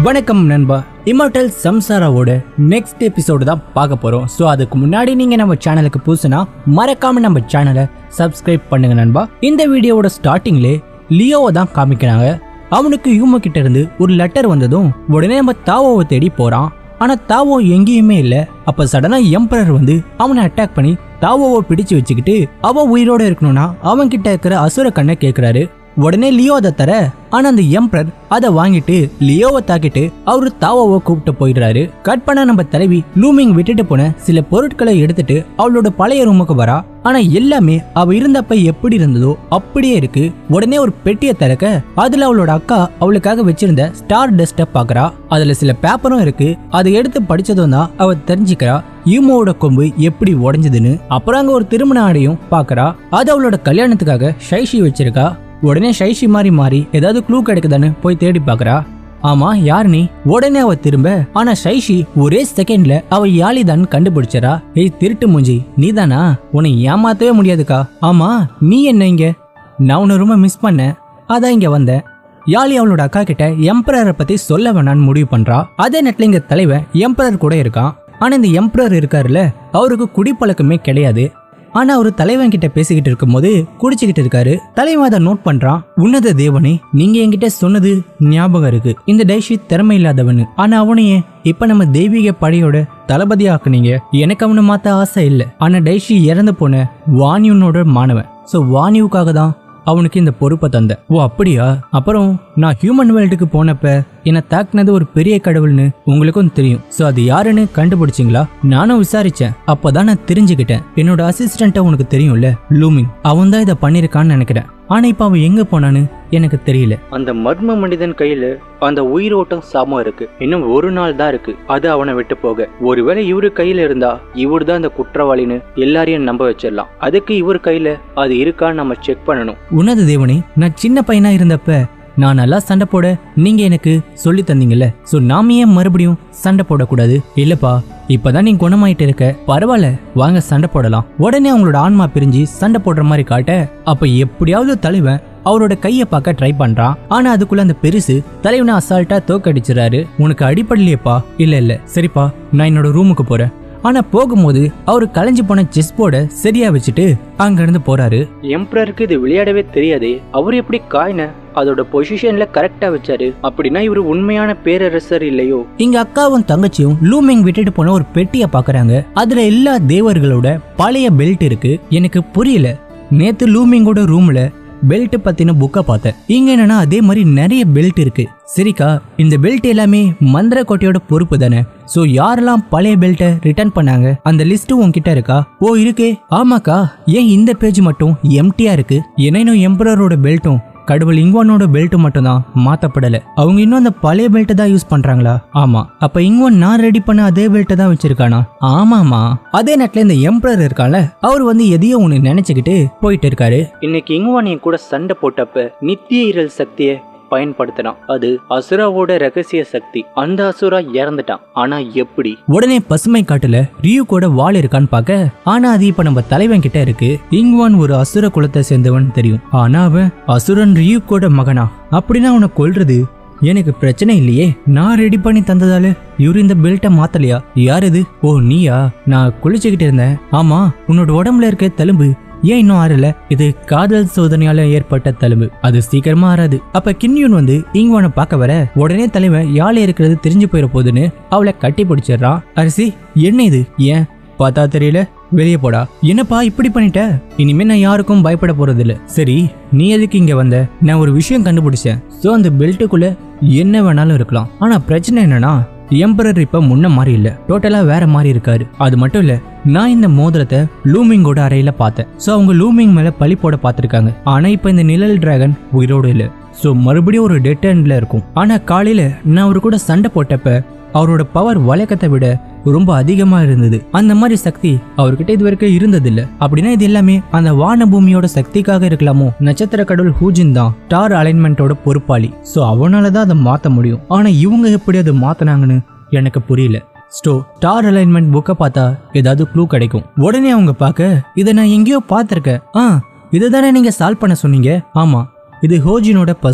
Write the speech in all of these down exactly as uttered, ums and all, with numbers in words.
வணக்கம் நண்பா. Immortal சம்சாராவோட next episode தான் பார்க்க போறோம். ஸோ அதுக்கு முன்னாடி நீங்க நம்ம சேனலுக்கு புதுசுனா மறக்காம நம்ம சேனலை சப்ஸ்கிரைப் பண்ணுங்க நண்பா. இந்த வீடியோவோட ஸ்டார்டிங்லே லியோவை தான் காமிக்கிறாங்க. அவனுக்கு யூமோ கிட்ட இருந்து ஒரு லெட்டர் வந்ததும் உடனே நம்ம தாவோவை தேடி போறான். ஆனா தாவோ எங்கேயுமே இல்ல. அப்ப சடனா எம்பரர் வந்து அவனை அட்டாக் பண்ணி தாவோவை பிடிச்சு வச்சுக்கிட்டு அவ உயிரோட இருக்கணும்னா அவன் கிட்ட இருக்கிற அசுர கண்ணை கேட்கிறாரு. உடனே லியோ அதை தர, ஆனா அந்த எம்பரர் அதை வாங்கிட்டு லியோவை தாக்கிட்டு அவரு தாவோவை கூப்பிட்டு போயிடுறாரு. கட் பண்ண நம்ம தலைவி லூமிங் விட்டுட்டு போன சில பொருட்களை எடுத்துட்டு அவளோட பழைய ரூமுக்கு வரா. ஆனா எல்லாமே அவ இருந்தப்ப எப்படி இருந்ததோ அப்படியே இருக்கு. உடனே ஒரு பெட்டியை திறக்க அதுல அவளோட அக்கா அவளுக்காக வச்சிருந்த ஸ்டார் டஸ்ட பாக்குறா. அதுல சில பேப்பரும் இருக்கு. அதை எடுத்து படிச்சதும் தான் அவ தெரிஞ்சுக்கிறா யூமோவோட கொம்பு எப்படி உடைஞ்சதுன்னு. அப்புறம் அங்க ஒரு திருமண ஆடையும் பாக்குறா. அது அவளோட கல்யாணத்துக்காக ஷைஷி வச்சிருக்கா. உடனே ஷைஷி மாறி மாறி ஏதாவது க்ளூ கிடைக்குதான்னு போய் தேடி பாக்குறா. ஆமா யார் நீ? உடனே அவ திரும்ப, ஆனா ஷைஷி ஒரே செகண்ட்ல அவ யாழிதான் கண்டுபிடிச்சரா. ஏய் திருட்டு மூஞ்சி, நீதானா? உன்னை ஏமாத்தவே முடியாதுக்கா. ஆமா நீ என்ன இங்க? நான் உன்னை ரொம்ப மிஸ் பண்ண, அதான் இங்க வந்தேன். யாழி அவளோட அக்கா கிட்ட எம்பரரை பத்தி சொல்ல வேணான்னு முடிவு பண்றா. அதே நேரத்துல இங்க தலைவன் எம்பரர் கூட இருக்கான். ஆனா இந்த எம்பரர் இருக்காருல்ல, அவருக்கு குடிப்பழக்கமே கிடையாது. ஆனா அவரு தலைவன் கிட்ட பேசிக்கிட்டு இருக்கும் போது குடிச்சுக்கிட்டு இருக்காரு. தலைவன் அதை நோட் பண்றான். உன்னத தேவனே, நீங்க என்கிட்ட சொன்னது ஞாபகம் இருக்கு, இந்த டைஷி திறமை இல்லாதவனு. ஆனா அவனையே இப்ப நம்ம தெய்வீக படையோட தளபதியா ஆக்குனீங்க. எனக்கு அவனை மாத்த ஆசை இல்ல. ஆனா டைஷி இறந்து போன வானியூனோட மாணவன். சோ வானியூக்காக தான் அவனுக்கு இந்த பொறுப்பை தந்த. ஓ அப்படியா? அப்புறம் நான் ஹியூமன் வேர்ல்டுக்கு போனப்ப என்ன தாக்குனது ஒரு பெரிய கடவுள்னு உங்களுக்கும் தெரியும். சோ அது யாருன்னு கண்டுபிடிச்சிங்களா? நானும் விசாரிச்சேன். அப்பதான் நான் தெரிஞ்சுக்கிட்டேன். என்னோட அசிஸ்டன்ட்ட உனக்கு தெரியும்ல, லூமிங், அவன் தான் இதை பண்ணிருக்கான்னு நினைக்கிறேன். ஆனா இப்ப அவன் எங்க போனான்னு எனக்கு தெரியல. அந்த மர்ம மனிதன் கையில அந்த உயிரோட்டம் சாமம் இருக்கு. இன்னும் ஒரு நாள் தான் இருக்கு அது அவனை விட்டு போக. ஒருவேளை இவரு கையில இருந்தா இவரு தான் அந்த குற்றவாளின்னு எல்லாரையும் நம்ப வச்சிடலாம். அதுக்கு இவர் கையில அது இருக்கான்னு நம்ம செக் பண்ணணும். உன்னத தேவனே, நான் சின்ன பையனா இருந்தப்ப நான் நல்லா சண்டை போட நீங்க எனக்கு சொல்லி தந்தீங்கல்ல. சோ நாம ஏன் மறுபடியும் சண்டை போடக்கூடாது? இல்லப்பா, இப்பதான் நீ குணமாயிட்டு இருக்க, பரவாயில்ல, வாங்க சண்டை போடலாம். உடனே அவங்களோட ஆன்மா பிரிஞ்சு சண்டை போடுற மாதிரி காட்ட, அப்ப எப்படியாவது தலைவன் அவரோட கைய பார்க்க ட்ரை பண்றான். ஆனா அதுக்குள்ள அந்த பெருசு தலைவனை அசால்ட்டா தோக்கடிச்சிடறாரு. உனக்கு அடிப்படலையேப்பா? இல்ல இல்ல, சரிப்பா, நான் என்னோட ரூமுக்கு போறேன். ஆனா போகும்போது அவரு கலைஞ்சு போன செஸ் போர்டை சரியா வச்சுட்டு அங்க இருந்து போறாரு. எம்பரருக்கு இது விளையாடவே தெரியாதே, அவர் எப்படி காயின அதோட பொசிஷன்ல கரெக்டா வச்சாரு? அப்படின்னா இவரு உண்மையான பேரரசர் இல்லையோ? இங்க அக்காவும் தங்கச்சியும் லூமிங் விட்டுட்டு போன ஒரு பெட்டிய பாக்குறாங்க. அதுல எல்லா தேவர்களோட பழைய பெல்ட் இருக்கு. எனக்கு புரியல, நேத்து லூமிங்கோட ரூம்ல பெல்ட் பத்தின புக்க பார்த்தேன். இங்க என்னன்னா அதே மாதிரி நிறைய பெல்ட் இருக்கு. சரிக்கா, இந்த பெல்ட் எல்லாமே மந்திர கோட்டையோட பொறுப்பு தானே. சோ யாரெல்லாம் பழைய பெல்ட்டை ரிட்டர்ன் பண்ணாங்க அந்த லிஸ்ட் உன்கிட்ட இருக்கா? ஓ இருக்கே. ஆமாக்கா, ஏன் இந்த பேஜ் மட்டும் எம்டியா இருக்கு? ஏன்னா எம்பரரோட பெல்ட்டும் கடவுள் இங்வானோட பெல்ட் மட்டும் தான் மாத்தப்படல. அவங்க இன்னும் அந்த பழைய பெல்ட் தான் யூஸ் பண்றாங்களா? ஆமா. அப்ப இங்வான் நான் ரெடி பண்ண அதே பெல்ட் தான் வச்சிருக்கானா? ஆமாமா. அதே நேரத்துல இந்த எம்பரர் இருக்கால, அவர் வந்து எதையோ ஒண்ணு நினைச்சுக்கிட்டு போயிட்டு இருக்காரு. இன்னைக்கு இங்வான் என் கூட சண்டை போட்டப்ப நித்திய இரல் சக்தியை பயன்படுத்தினான். அது அசுராவோட ரகசிய சக்தி. அந்த அசுரா இறந்துட்டான். ஆனா எப்படி? உடனே பசுமை காட்டுல ரியூ கூட வாள் இருக்கான்னு பாக்க, ஆனா அது இப்ப நம்ம தலைவன் கிட்ட இருக்கு. இங்வான் ஒரு அசுர குலத்தை சேர்ந்தவன் தெரியும். ஆனா அவன் அசுரன் ரியூ கூட மகனா? அப்படின்னா அவனை கொல்றது எனக்கு பிரச்சனை இல்லையே. நான் ரெடி பண்ணி தந்ததால இவரு இந்த பெல்ட்டை மாத்தலையா? யார் இது? ஓ நீயா? நான் குளிச்சுக்கிட்டு இருந்தேன். ஆமா, உன்னோட உடம்புல இருக்க தழும்பு ஏன் இன்னும் ஆறல? இது காதல் சோதனையால ஏற்பட்ட தழும்பு, அது சீக்கிரமா ஆறாது. அப்ப கின்யூன் வந்து இங்வானை பார்க்க வர, உடனே தலைவன் யாழ் இருக்கிறது தெரிஞ்சு போயிட போதுன்னு அவளை கட்டி பிடிச்சிடறான். அரிசி, என்ன இது? ஏன் பார்த்தா தெரியல, வெளியே போடா. என்னப்பா இப்படி பண்ணிட்ட? இனிமே நான் யாருக்கும் பயப்பட போறது இல்ல. சரி, நீ எதுக்கு இங்க வந்த? நான் ஒரு விஷயம் கண்டுபிடிச்சேன். சோ அந்த பெல்ட்டுக்குள்ள என்ன வேணாலும் இருக்கலாம். ஆனா பிரச்சனை என்னன்னா எம்பரர் இப்ப முன்ன மாதிரி இல்ல, டோட்டலா வேற மாதிரி இருக்காரு. அது மட்டும் இல்ல, நான் இந்த மோதிரத்தை லூமிங்கோட அறையில பார்த்தேன். சோ அவங்க லூமிங் மேல பழி போட பாத்திருக்காங்க. ஆனா இப்ப இந்த நிழல் டிராகன் உயிரோடு இல்ல. சோ மறுபடியும் ஒரு டெட் எண்ட்ல இருக்கும். ஆனா காலையில நான் அவரு கூட சண்டை போட்டப்ப அவரோட பவர் வழக்கத்தை விட ரொம்ப அதிகமா இருந்தது. அந்த மாதிரி சக்தி அவர்கிட்ட இது வரைக்கும் இருந்தது இல்ல. அப்படின்னா இது எல்லாமே அந்த வான பூமியோட சக்திக்காக இருக்கலாமோ? நட்சத்திர கடவுள் ஹூஜின் தான் ஸ்டார் அலைன்மெண்டோட பொறுப்பாளி. சோ அவனாலதான் அதை மாத்த முடியும். ஆனா இவங்க எப்படி அதை மாத்தினாங்கன்னு எனக்கு புரியல. ஸ்டோ ஸ்டார் அலைன்மெண்ட் புக்கை பார்த்தா ஏதாவது க்ளூ கிடைக்கும். உடனே அவங்க பார்க்க, இதை நான் எங்கேயோ பார்த்திருக்கேன். ஆ இதுதானே நீங்க சால்வ் பண்ண சொன்னீங்க? ஆமா, இது ஹோஜினோட பசில்.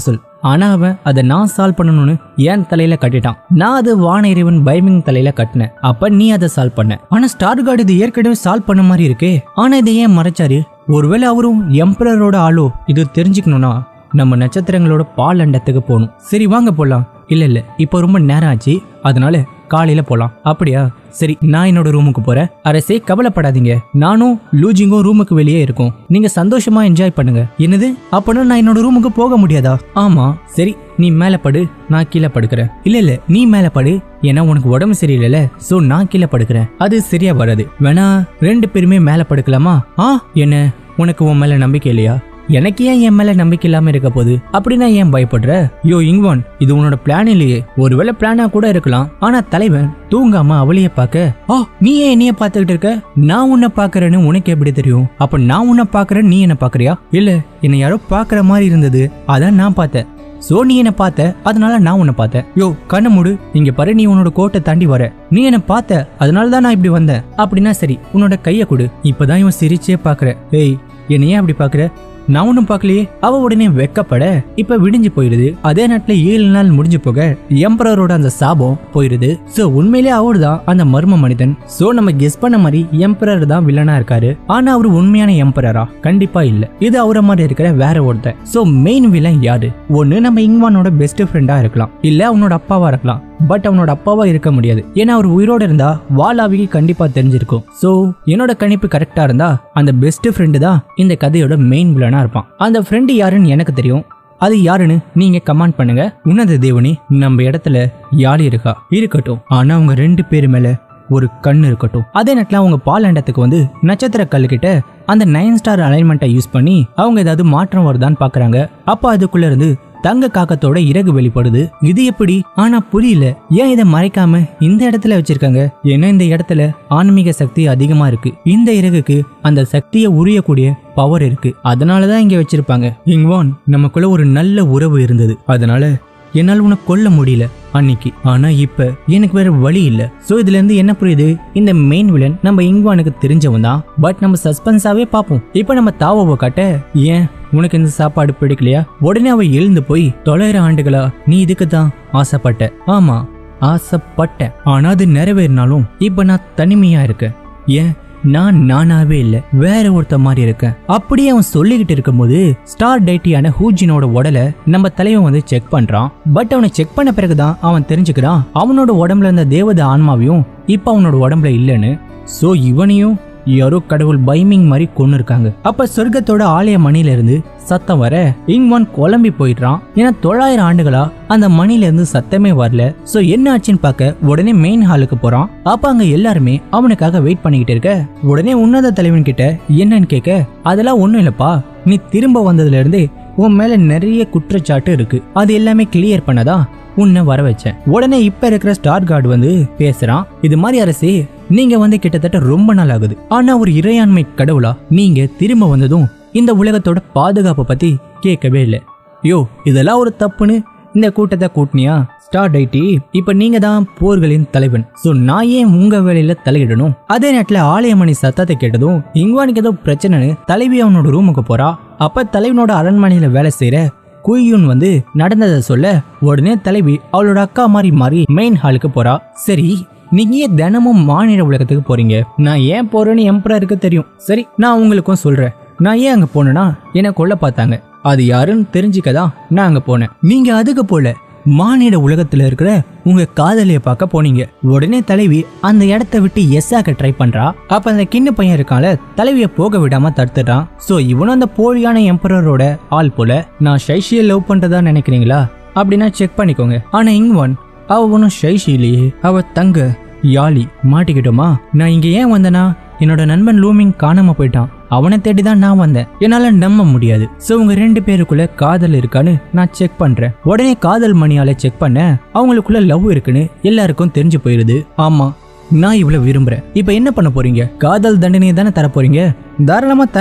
ஆனா அவன் அதை நான் சால்வ் பண்ணணும்னு என் தலையில கட்டிட்டான். நான் அது வான இறைவன் பைமிங் தலையில கட்டினேன். அப்ப நீ அதை சால்வ் பண்ண. ஆனா ஸ்டார் கார்டு இது ஏற்கனவே சால்வ் பண்ண மாதிரி இருக்கே. ஆனா இதை ஏன் மறைச்சாரு? ஒருவேளை அவரும் எம்பரரோட ஆளோ? இது தெரிஞ்சுக்கணும்னா நம்ம நட்சத்திரங்களோட பால் அண்டத்துக்கு போகணும். சரி வாங்க போலாம். இல்ல இல்ல இப்போ ரொம்ப நேரம் ஆச்சு, அதனால காலையில போலாம். அப்படியா? சரி, நான் என்னோட ரூமுக்கு போறேன். அரசே கவலைப்படாதீங்க, நானும் லூஜிங்கும் ரூமுக்கு வெளியே இருக்கும். நீங்க சந்தோஷமா என்ஜாய் பண்ணுங்க. என்னது? அப்பனா நான் என்னோட ரூமுக்கு போக முடியாதா? ஆமா. சரி, நீ மேல படு, நான் கீழே படுக்கிறேன். இல்ல இல்ல நீ மேல படு, ஏன்னா உனக்கு உடம்பு சரியில்லைல, சோ நான் கீழே படுக்கிறேன். அது சரியா வராது. வேணா ரெண்டு பேருமே மேல படுக்கலாமா? ஆ, என்ன உனக்கு உன் மேல நம்பிக்கை இல்லையா? எனக்கு ஏன் என் மேல நம்பிக்கை இல்லாம இருக்க போகுது? அப்படின்னா ஏன் பயப்படுற? யோ இங்வான், இது உன்னோட பிளான் இல்லையே. ஒருவேளை பிளானா கூட இருக்கலாம். ஆனா தலைவன் தூங்காம அவளைய பாக்க, ஆ நீ ஏன் என்னைய பாத்துக்கிட்டு இருக்க? நான் உன்னை பாக்குறேன்னு உனக்கு எப்படி தெரியும்? அப்ப நான் உன்னை பாக்குறேன், நீ என்ன பாக்குறியா? இல்ல, என்னை யாரோ பாக்குற மாதிரி இருந்தது, அதான் நான் பார்த்தேன். சோ நீ என்ன பார்த்த, அதனால நான் உன்னை பார்த்தேன். யோ கண்ண மூடு, இங்க பாரு, நீ உன்னோட கோட்டை தாண்டி வர. நீ என்ன பார்த்த, அதனாலதான் நான் இப்படி வந்தேன். அப்படின்னா சரி, உன்னோட கைய கொடு. இப்பதான் இவன் சிரிச்சே பாக்குற. ஏய், என்னையே அப்படி பாக்குற? நான் ஒன்னும் பாக்கலையே. அவ உடனே வெக்கப்பட இப்ப விடிஞ்சு போயிடுது. அதே நேரத்துல ஏழு நாள் முடிஞ்சு போக எம்பரரோட அந்த சாபம் போயிடுது. சோ உண்மையிலேயே அவரு தான் அந்த மர்ம மனிதன். சோ நம்ம கெஸ் பண்ண மாதிரி எம்பரர் தான் வில்லனா இருக்காரு. ஆனா அவரு உண்மையான எம்பரரா? கண்டிப்பா இல்ல. இது அவரை மாதிரி இருக்கிற வேற ஒருத்தர். சோ மெயின் வில்லன் யாரு? ஒண்ணு நம்ம இங்வானோட பெஸ்ட் ஃப்ரெண்டா இருக்கலாம், இல்ல அவனோட அப்பாவா இருக்கலாம். பட் அவனோட அப்பாவா இருக்க முடியாது, ஏன்னா அவர் உயிரோட இருந்தா வாலாவிக்கு கண்டிப்பா தெரிஞ்சிருக்கும். சோ என்னோட கணிப்பு கரெக்டா இருந்தா அந்த பெஸ்ட் ஃப்ரெண்டு தான் இந்த கதையோட மெயின் வில்லனா இருப்பான். அந்த ஃப்ரெண்டு யாருன்னு எனக்கு தெரியும். அது யாருன்னு நீங்க கமெண்ட் பண்ணுங்க. உன்னத தேவனி, நம்ம இடத்துல யாரு இருக்கா? இருக்கட்டும், ஆனா அவங்க ரெண்டு பேரு மேல ஒரு கண்ணு இருக்கட்டும். அதே நேரத்துல அவங்க பாலாண்டத்துக்கு வந்து நட்சத்திர கல்லு கிட்ட அந்த நைன் ஸ்டார் அலைன்மெண்ட்டை யூஸ் பண்ணி அவங்க ஏதாவது மாற்றம் வருதான்னு பாக்குறாங்க. அப்ப அதுக்குள்ள இருந்து தங்க காக்கத்தோட இறகு வெளிப்படுது. இது எப்படி? ஆனா புரியல, ஏன் இதை மறைக்காம இந்த இடத்துல வச்சிருக்காங்க? ஏன்னா இந்த இடத்துல ஆன்மீக சக்தி அதிகமா இருக்கு. இந்த இறகுக்கு அந்த சக்தியை உரியக்கூடிய பவர் இருக்கு, அதனாலதான் இங்க வச்சிருப்பாங்க. இங்வான், நமக்குள்ள ஒரு நல்ல உறவு இருந்தது, அதனால என்னால் உன்னை கொல்ல முடியல அன்னைக்கு. ஆனா இப்ப எனக்கு வேற வழி இல்ல. சோ இதுல இருந்து என்ன புரியுது? இந்த மெயின் வில்லன் நம்ம இங்வானுக்கு தெரிஞ்சவன் தான். பட் நம்ம சஸ்பென்ஸாவே பாப்போம். இப்ப நம்ம தாவோவை காட்ட, ஏன் உனக்கு இந்த சாப்பாடு பிடிக்கலையா? உடனே அவ எழுந்து போய், தொள்ளாயிரம் ஆண்டுகளா நீ இதுக்கு தான் ஆசைப்பட்ட? ஆமா ஆசைப்பட்டேன், ஆனா அது நிறைவேறினாலும் இப்ப நான் தனிமையா இருக்கேன். ஏன் நான் நானாவே இல்ல, வேற ஒருத்த மாதிரி இருக்கேன். அப்படியே அவன் சொல்லிக்கிட்டு இருக்கும் போது ஸ்டார் டைட்டியான ஹூஜினோட உடலை நம்ம தலைவன் வந்து செக் பண்றான். பட் அவனை செக் பண்ண பிறகுதான் அவன் தெரிஞ்சுக்கிறான் அவனோட உடம்புல இருந்த தேவத ஆன்மாவையும் இப்ப அவனோட உடம்புல இல்லைன்னு. சோ இவனையும் யாரோ கடவுள் பைமிங் மாதிரி கொண்டு இருக்காங்க. அப்ப சொர்க்கத்தோட ஆலய மணில இருந்து சத்தம் வர இங்வான் குழம்பி போயிடுறான். ஏன்னா தொள்ளாயிரம் ஆண்டுகளா அந்த மணில இருந்து சத்தமே வரல. சோ என்ன ஆச்சுன்னு பார்க்க உடனே மெயின் ஹாலுக்கு போறான். அப்ப அங்க எல்லாருமே அவனுக்காக வெயிட் பண்ணிக்கிட்டு இருக்க. உடனே உன்னத தலைவன் கிட்ட என்னன்னு கேட்க, அதெல்லாம் ஒண்ணும் இல்லப்பா, நீ திரும்ப வந்ததுல இருந்து உன் மேல நிறைய குற்றச்சாட்டு இருக்கு, அது எல்லாமே கிளியர் பண்ணதான் உன்னை வர வச்சேன். உடனே இப்ப இருக்கிற ஸ்டார் கார்டு வந்து பேசுறான். இது மாதிரி அரசே, நீங்க வந்து கிட்டத்தட்ட ரொம்ப நாள் ஆகுது, ஆனா ஒரு இறையாண்மை கடவுளா நீங்க திரும்ப வந்ததும் இந்த உலகத்தோட பாதுகாப்பை பத்தி கேட்கவே இல்லை. யோ இதெல்லாம் ஒரு தப்புன்னு இந்த கூட்டத்தை கூட்டினியா? ஸ்டார் டைட்டி, இப்ப நீங்க தான் போர்களின் தலைவன். சோ நான் ஏன் உங்க வேலையில தலையிடணும்? அதே நேரத்துல ஆலயமணி சத்தத்தை கேட்டதும் இங்வானுக்கு ஏதோ பிரச்சனைன்னு தலைவி அவனோட ரூமுக்கு போறா. அப்ப தலைவனோட அரண்மனையில வேலை செய்யற குய்யூன் வந்து நடந்ததை சொல்ல உடனே தலைவி அவளோட அக்கா மாதிரி மாறி மெயின் ஹாலுக்கு போறா. சரி, நீங்க ஏன் தினமும் மாநில உலகத்துக்கு போறீங்க? நான் ஏன் போறேன்னு எம்பரருக்கு தெரியும். சரி, நான் உங்களுக்கும் சொல்றேன். நான் ஏன் அங்க போனேன்னா என்ன கொல்ல பார்த்தாங்க, அது யாருன்னு தெரிஞ்சுக்கதான் நான் அங்க போனேன். நீங்க அதுக்கு போல மானிட உலகத்துல இருக்கிற உங்க காதலிய பார்க்க போனீங்க. உடனே தலைவி அந்த இடத்த விட்டு எஸ் ஆக்க ட்ரை பண்றா. அப்ப அந்த கிண்ண பையன் இருக்கால, தலைவிய போக விடாம தடுத்துட்டான். சோ இவனும் அந்த போலியான எம்பரரோட ஆள் போல. நான் ஷைஷியை லவ் பண்றதா நினைக்கிறீங்களா? அப்படின்னா செக் பண்ணிக்கோங்க. ஆனா இங்வான், அவ ஒன்னும் ஷைஷிலேயே, அவ தங்க யாலி மாட்டிக்கிட்டோமா? நான் இங்க ஏன் வந்தேனா, என்னோட நண்பன் லூமிங் காணாம போயிட்டான், அவனை தேடிதான் நான் வந்தேன். என்னால நம்ப முடியாது. சோ உங்க ரெண்டு பேருக்குள்ள காதல் இருக்கான்னு நான் செக் பண்றேன். உடனே காதல் மணியால செக் பண்ண அவங்களுக்குள்ள லவ் இருக்குன்னு எல்லாருக்கும் தெரிஞ்சு போயிருது. ஆமா, நான் இவ்வளவு விரும்புறேன். இப்ப என்ன பண்ண போறீங்க? காதல் தண்டனையை தானே தர போறீங்க? தாராளமா தாங்க.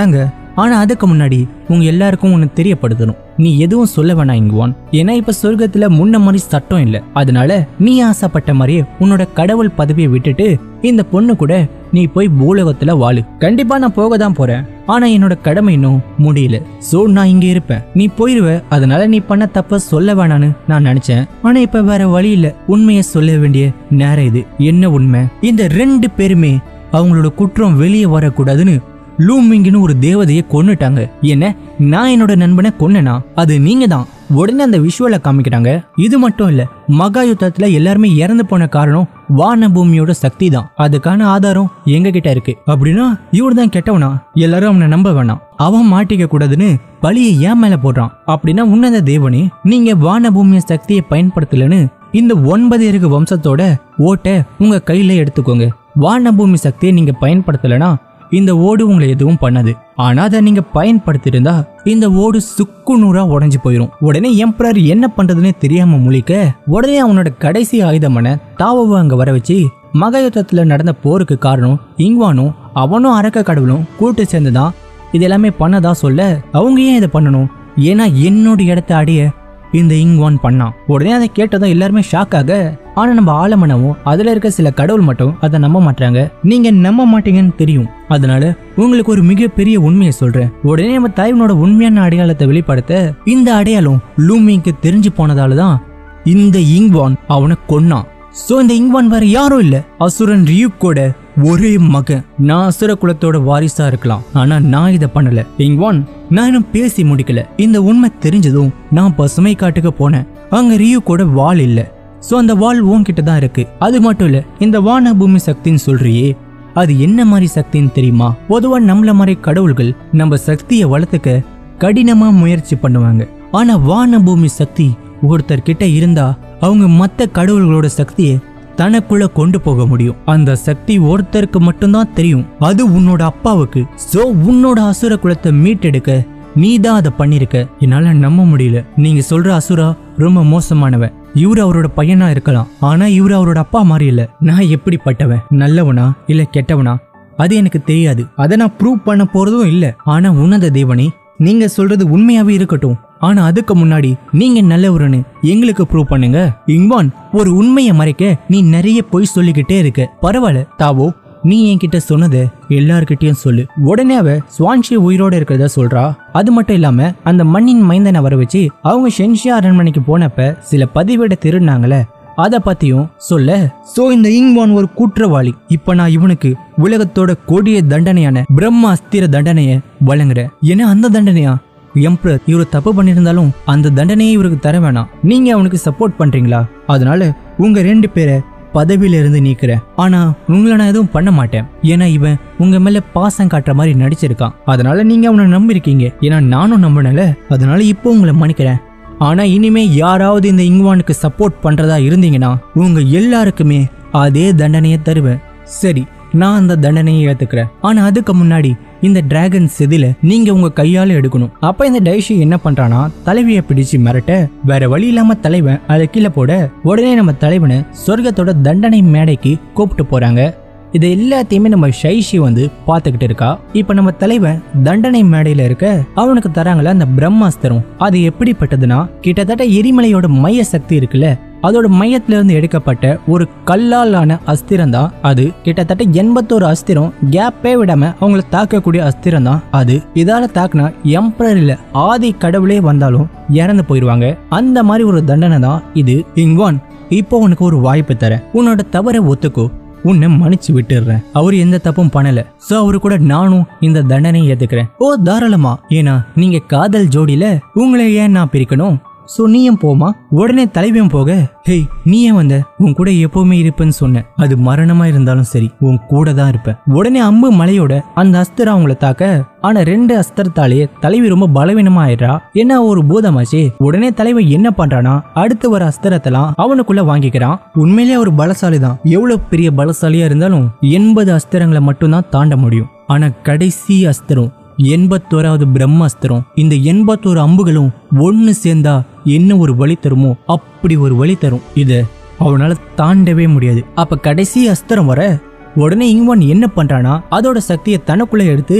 ஆனா அதுக்கு முன்னாடி உங்க எல்லாருக்கும் ஒன்னு தெரியப்படுத்தணும். நீ எதுவும் சொல்ல வேணாம் இங்குவான். ஏன்னா இப்ப சொர்க்கத்துல முன்ன மாதிரி சட்டம் இல்ல. அதனால நீ ஆசைப்பட்ட மாதிரியே உன்னோட கடவுள் பதவியை விட்டுட்டு இந்த பொண்ணு கூட நீ போய் பூலோகத்துல வாழு. கண்டிப்பா நான் போக தான் போறேன், ஆனா என்னோட கடமை இன்னும் முடியல. சோ நான் இங்க இருப்பேன், நீ போயிருவ. அதனால நீ பண்ண தப்ப சொல்ல வேணான்னு நான் நினைச்சேன். ஆனா இப்ப வேற வழி இல்ல, உண்மையை சொல்ல வேண்டிய நேரம் இது. என்ன உண்மை? இந்த ரெண்டு பேருமே அவங்களோட குற்றம் வெளியே வரக்கூடாதுன்னு லூமிங்னு ஒரு தேவதையை கொன்னுட்டாங்க. என்ன, நான் என்னோட நண்பனை கொன்னனா? அது நீங்க தான். உடனே அந்த விஷுவலை காமிக்கிறாங்க. இது மட்டும் இல்ல, மகா யுத்தத்துல எல்லாருமே இறந்து போன காரணம் வான பூமியோட சக்தி தான். அதுக்கான ஆதாரம் எங்க கிட்ட இருக்கு. அப்படின்னா இவர் தான் கெட்டவனா? எல்லாரும் அவனை நம்ப வேணாம், அவன் மாட்டிக்க கூடாதுன்னு பழியை ஏன் மேல போடுறான். அப்படின்னா உன்னத தேவனே, நீங்க வான பூமிய சக்தியை பயன்படுத்தலன்னு இந்த ஒன்பது இருக்கு வம்சத்தோட ஓட்டை உங்க கையில எடுத்துக்கோங்க. வான பூமி சக்தியை நீங்க பயன்படுத்தலனா இந்த ஓடு உங்களை எதுவும் பண்ணாது. ஆனா அதை நீங்க பயன்படுத்திருந்தா இந்த ஓடு சுக்கு நூறா உடஞ்சு போயிரும். உடனே எம்பரர் என்ன பண்றதுன்னு தெரியாம முழிக்க, உடனே அவனோட கடைசி ஆயுதமான தாவோவை அங்க வர வச்சு மகா யுத்தத்துல நடந்த போருக்கு காரணம் இங்வானும் அவனும் அரக்க கடவுளும் கூட்டு சேர்ந்துதான் இது எல்லாமே பண்ணதா சொல்ல, அவங்க ஏன் இதை பண்ணணும்? ஏன்னா என்னோட இடத்த அடைய இந்த இங்வான் பண்ணான். உடனே அதை கேட்டதும் எல்லாருமே ஷாக் ஆக, ஆனா நம்ம ஆலமனவும் அதுல இருக்க சில கடவுள் மட்டும் அதை நம்ப மாட்டாங்க. நீங்க நம்ப மாட்டீங்கன்னு தெரியும், அதனால உங்களுக்கு ஒரு மிகப்பெரிய உண்மையை சொல்றேன். உடனே நம்ம தலைவனோட உண்மையான அடையாளத்தை வெளிப்படுத்த இந்த அடையாளம் லூமிக்கு தெரிஞ்சு போனதாலதான் இந்த இங்வான் அவனை கொன்னான். சோ இந்த இங்வான் வேற யாரும் இல்ல, அசுரன் ரியூக்கோட ஒரே மகன். நான் அசுர குலத்தோட வாரிசா இருக்கலாம், ஆனா நான் இதை பண்ணல. இங்வான், நான் இன்னும் பேசி முடிக்கல. இந்த உண்மை தெரிஞ்சதும் நான் பசுமை காட்டுக்கு போனேன். அங்க ரியூக்கோட வாள் இல்ல. சோ அந்த வாள் உன்கிட்ட தான் இருக்கு. அது மட்டும் இல்ல, இந்த வான பூமி சக்தின்னு சொல்றியே, அது என்ன மாதிரி சக்தின்னு தெரியுமா? பொதுவா நம்மள மாதிரி கடவுள்கள் நம்ம சக்தியை வளர்த்துக்க கடினமா முயற்சி பண்ணுவாங்க. ஆனா வான பூமி சக்தி ஒருத்தர் கிட்ட இருந்தா அவங்க மத்த கடவுள்களோட சக்தியை தனக்குள்ள கொண்டு போக முடியும். அந்த சக்தி ஒருத்தருக்கு மட்டும்தான் தெரியும், அது உன்னோட அப்பாவுக்கு. சோ உன்னோட அசுர குலத்தை மீட்டெடுக்க நீ தான் அதை பண்ணிருக்க. என்னால நம்ப முடியல. நீங்க சொல்ற அசுரா ரொம்ப மோசமானவன். இவரு அவரோட பையனா இருக்கலாம், ஆனா இவரு அவரோட அப்பா மாதிரி இல்ல. நான் எப்படிப்பட்டவன், நல்லவனா இல்ல கெட்டவனா, அது எனக்கு தெரியாது. அதை நான் ப்ரூவ் பண்ண போறதும் இல்ல. ஆனா உன்னத தேவனே, நீங்க சொல்றது உண்மையாவே இருக்கட்டும், ஆனா அதுக்கு முன்னாடி நீங்க நல்லவருன்னு எங்களுக்கு ப்ரூவ் பண்ணுங்க. இங்வான், ஒரு உண்மையை மறைக்க நீ நிறைய பொய் சொல்லிக்கிட்டே இருக்க. பரவாயில்ல தாவோ, நீ என்கிட்ட சொன்னத எல்லார்கிட்டயும் சொல்லு. உடனே அவ ஸ்வான்ஷி உயிரோட இருக்கிறத சொல்றா. அது மட்டும் இல்லாம அந்த மண்ணின் மைந்தனை வர வச்சு அவங்க ஷென்ஷியா அரண்மனைக்கு போனப்ப சில பதிவேட திருநாங்களே, அத பத்தியும் சொல்ல. சோ இந்த இங்வான் ஒரு குற்றவாளி. இப்ப நான் இவனுக்கு உலகத்தோட கொடிய தண்டனையான பிரம்ம அஸ்திர தண்டனைய வழங்குறேன். ஏன்னா அந்த தண்டனையா எம்பரர் இவரு தப்பு பண்ணிருந்தாலும் அந்த தண்டனையை இவருக்கு தர வேணாம். நீங்க அவனுக்கு சப்போர்ட் பண்றீங்களா? அதனால உங்க ரெண்டு பேரை பதவியில இருந்து நீக்கிறேன். ஆனா உங்களை நான் எதுவும் பண்ண மாட்டேன். ஏன்னா இவன் உங்க மேல பாசம் காட்டுற மாதிரி நடிச்சிருக்கான். அதனால நீங்க அவனை நம்பிருக்கீங்க. ஏன்னா நானும் நம்பினல, அதனால இப்போ உங்களை மன்னிக்கிறேன். ஆனா இனிமே யாராவது இந்த இங்வானுக்கு சப்போர்ட் பண்றதா இருந்தீங்கன்னா உங்க எல்லாருக்குமே அதே தண்டனையை தருவேன். சரி, நான் அந்த தண்டனையை ஏத்துக்கிறேன். ஆனா அதுக்கு முன்னாடி இந்த டிராகன் செதில நீங்க உங்க கையால எடுக்கணும். அப்ப இந்த டைஷி என்ன பண்றானா, தலைவியை பிடிச்சு மிரட்ட, வேற வழி இல்லாம தலைவன் அதை கீழே போட, உடனே நம்ம தலைவனை சொர்க்கத்தோட தண்டனை மேடைக்கு கூப்பிட்டு போறாங்க. இது எல்லாத்தையுமே நம்ம ஷைஷி வந்து பாத்துக்கிட்டு இருக்கா. இப்ப நம்ம தலைவன் தண்டனை மேடையில இருக்க அவனுக்கு தராங்கள அந்த பிரம்மாஸ்திரம். அது எப்படிப்பட்டதுன்னா, கிட்டத்தட்ட எரிமலையோட மைய சக்தி இருக்குல்ல, அதோட மையத்துல இருந்து எடுக்கப்பட்ட ஒரு கல்லால் ஆன அஸ்திரம் தான் அது. கிட்டத்தட்ட எண்பத்தோரு அஸ்திரம் கேப்பே விடாம அவங்களை தாக்கக்கூடிய அஸ்திரம் தான் அது. இதால தாக்குனா எம்பரர் இல்ல ஆதி கடவுளே வந்தாலும் இறந்து போயிருவாங்க. அந்த மாதிரி ஒரு தண்டனை தான் இது. இங்வான், இப்போ உனக்கு ஒரு வாய்ப்பு தர, உன்னோட தவறை ஒத்துக்கோ, உன்னை மன்னிச்சு விட்டுடுறேன். அவரு எந்த தப்பும் பண்ணல. சோ அவரு கூட நானும் இந்த தண்டனையை ஏத்துக்கிறேன். ஓ தாராளமா, ஏன்னா நீங்க காதல் ஜோடியில உங்களை ஏன் நான் பிரிக்கணும்? சோ நீயும் போமா. உடனே தலைவியும் போக, ஹேய் நீ ஏன் வந்த? உன் கூட எப்பவுமே இருப்பேன்னு சொன்ன, அது மரணமா இருந்தாலும் சரி உன் கூட தான் இருப்பேன். உடனே அம்பு மலையோட அந்த அஸ்திரம் அவங்கள தாக்க, ஆனா ரெண்டு அஸ்திரத்தாலேயே தலைவி ரொம்ப பலவீனமா ஆயிடுறா. என்ன ஒரு பூதமாச்சு. உடனே தலைவன் என்ன பண்றானா, அடுத்து வர அஸ்திரத்தெல்லாம் அவனுக்குள்ள வாங்கிக்கிறான். உண்மையிலேயே ஒரு பலசாலி தான். எவ்வளவு பெரிய பலசாலியா இருந்தாலும் எண்பது அஸ்திரங்களை மட்டும்தான் தாண்ட முடியும். ஆனா கடைசி அஸ்திரம் எண்பத்தோராவது பிரம்மாஸ்திரம். இந்த எண்பத்தோரு அம்புகளும் ஒன்னு சேர்ந்தா என்ன ஒரு வழி தருமோ அப்படி ஒரு வழி தரும். இத அவனால தாண்டவே முடியாது. அப்ப கடைசி அஸ்திரம் வர உடனே இங்வான் என்ன பண்றானா, அதோட சக்தியை தனக்குள்ள எடுத்து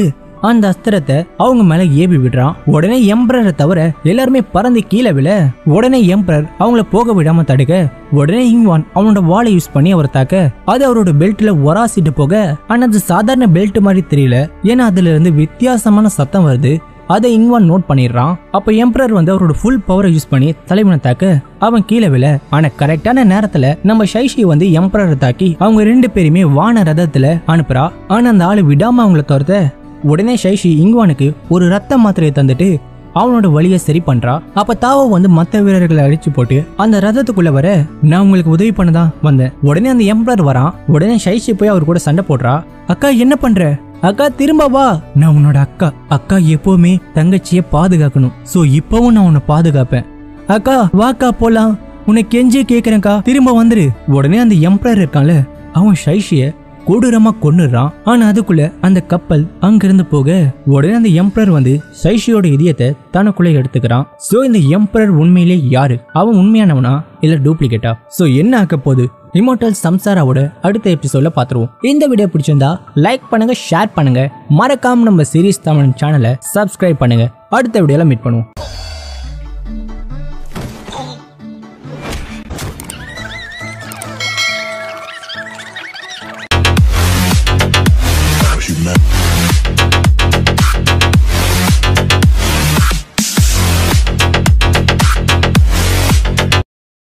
அந்த அஸ்திரத்தை அவங்க மேல ஏவி விடுறான். உடனே எம்பரரை தவிர எல்லாருமே பறந்து கீழே விழ உடனே எம்பரர் அவங்கள போக விடாம தடுக்க உடனே இங்வான் அவனோட வாளை யூஸ் பண்ணி அவர் தாக்க அது அவரோட பெல்ட்ல ஒராசிட்டு போக ஆனா அது சாதாரண பெல்ட் மாதிரி தெரியல. ஏன்னா அதுல இருந்து வித்தியாசமான சத்தம் வருது. அதை இங்வான் நோட் பண்ணிடுறான். அப்ப எம்பரர் வந்து அவரோட ஃபுல் பவரை யூஸ் பண்ணி தலைவனை தாக்க அவன் கீழே விழ ஆனா கரெக்டான நேரத்துல நம்ம ஷைஷி வந்து எம்பரரை தாக்கி அவங்க ரெண்டு பேருமே வான ரதத்துல அனுப்புறா. ஆனா அந்த ஆளு விடாம அவங்கள துரத்த உடனே ஷைஷி இங்வானுக்கு ஒரு ரத்த மாத்திரையை தந்துட்டு அவனோட வழியை சரி பண்றா. அப்ப தாவோ வந்து மத்த வீரர்களை அழிச்சு போட்டு அந்த ரதத்துக்குள்ள வர நான் உங்களுக்கு உதவி பண்ணதான் வந்தேன். உடனே அந்த எம்பரர் வரான். உடனே ஷைஷி போய் அவர் கூட சண்டை போடுறா. அக்கா என்ன பண்ற? அக்கா திரும்ப வா. நான் உன்னோட அக்கா. அக்கா எப்பவுமே தங்கச்சிய பாதுகாக்கணும். சோ இப்பவும் நான் உன்னை பாதுகாப்பேன். அக்கா வாக்கா போலாம். உன்னை கெஞ்சி கேக்குறேன்க்கா, திரும்ப வந்துரு. உடனே அந்த எம்பரர் இருக்கான்ல அவன் ஷைஷிய கொடூரமா கொன்னுறான். ஆனா அதுக்குள்ள அந்த கப்பல் அங்கிருந்து போக உடனே அந்த எம்பரர் வந்து ஷைஷியோட இதயத்தை தனக்குள்ள எடுத்துக்கிறான். சோ இந்த எம்பரர் உண்மையிலே யாரு? அவன் உண்மையானவனா இல்ல டூப்ளிகேட்டா? சோ என்ன ஆக்க போகுது இம்மோர்டல் சம்சாராவோட அடுத்த எபிசோட்ல பாத்துருவோம். இந்த வீடியோ பிடிச்சிருந்தா லைக் பண்ணுங்க, ஷேர் பண்ணுங்க, மறக்காம நம்ம சீரிஸ் தமிழ் சேனலை சப்ஸ்கிரைப் பண்ணுங்க. அடுத்த வீடியோல மீட் பண்ணுவோம்.